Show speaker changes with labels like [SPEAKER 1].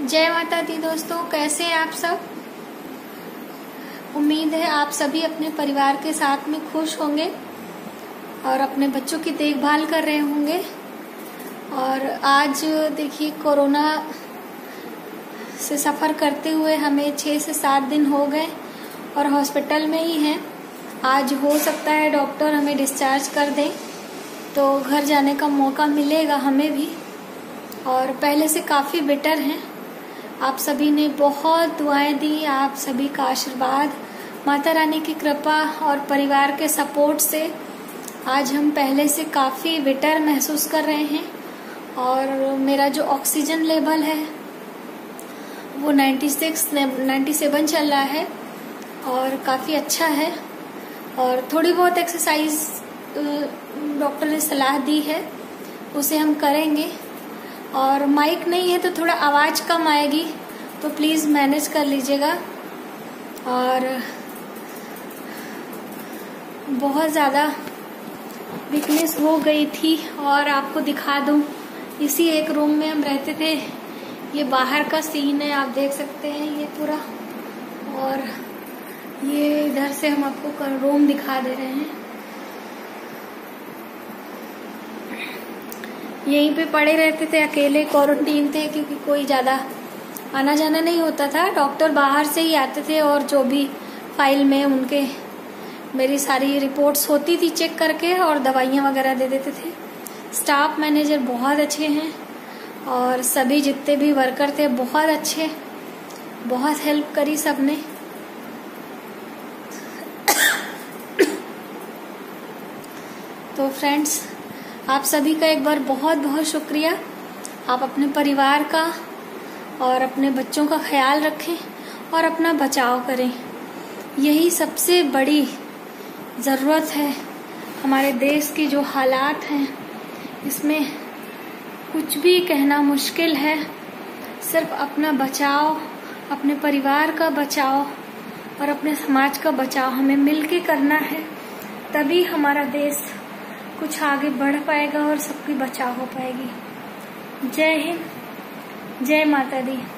[SPEAKER 1] जय माता दी दोस्तों, कैसे हैं आप सब। उम्मीद है आप सभी अपने परिवार के साथ में खुश होंगे और अपने बच्चों की देखभाल कर रहे होंगे। और आज देखिए, कोरोना से सफ़र करते हुए हमें 6 से 7 दिन हो गए और हॉस्पिटल में ही हैं। आज हो सकता है डॉक्टर हमें डिस्चार्ज कर दें तो घर जाने का मौका मिलेगा हमें भी, और पहले से काफ़ी बेटर हैं। आप सभी ने बहुत दुआएं दी, आप सभी का आशीर्वाद, माता रानी की कृपा और परिवार के सपोर्ट से आज हम पहले से काफ़ी बेटर महसूस कर रहे हैं। और मेरा जो ऑक्सीजन लेवल है वो 97 चल रहा है और काफ़ी अच्छा है। और थोड़ी बहुत एक्सरसाइज डॉक्टर ने सलाह दी है, उसे हम करेंगे। और माइक नहीं है तो थोड़ा आवाज़ कम आएगी, तो प्लीज़ मैनेज कर लीजिएगा। और बहुत ज़्यादा वीकनेस हो गई थी। और आपको दिखा दूं, इसी एक रूम में हम रहते थे। ये बाहर का सीन है, आप देख सकते हैं ये पूरा। और ये इधर से हम आपको रूम दिखा दे रहे हैं। यहीं पे पड़े रहते थे, अकेले क्वारंटीन थे क्योंकि कोई ज़्यादा आना जाना नहीं होता था। डॉक्टर बाहर से ही आते थे और जो भी फाइल में उनके मेरी सारी रिपोर्ट्स होती थी चेक करके और दवाइयाँ वगैरह दे देते थे। स्टाफ मैनेजर बहुत अच्छे हैं और सभी जितने भी वर्कर थे बहुत अच्छे, बहुत हेल्प करी सबने। तो फ्रेंड्स, आप सभी का एक बार बहुत बहुत शुक्रिया। आप अपने परिवार का और अपने बच्चों का ख्याल रखें और अपना बचाव करें। यही सबसे बड़ी ज़रूरत है। हमारे देश की जो हालात हैं इसमें कुछ भी कहना मुश्किल है। सिर्फ अपना बचाव, अपने परिवार का बचाव और अपने समाज का बचाव हमें मिलके करना है, तभी हमारा देश कुछ आगे बढ़ पाएगा और सबकी बचाव हो पाएगी। जय हिंद, जय माता दी।